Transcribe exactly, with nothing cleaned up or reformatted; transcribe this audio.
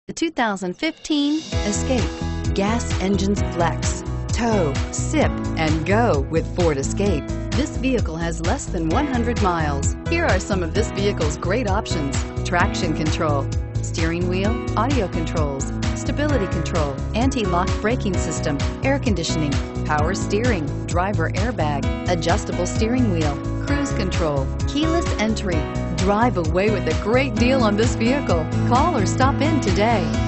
The two thousand fifteen Escape. Gas engines flex, tow, sip, and go with Ford Escape. This vehicle has less than one hundred miles. Here are some of this vehicle's great options: traction control, steering wheel audio controls, stability control, anti-lock braking system, air conditioning, power steering, driver airbag, adjustable steering wheel, cruise control, keyless entry. Drive away with a great deal on this vehicle. Call or stop in today.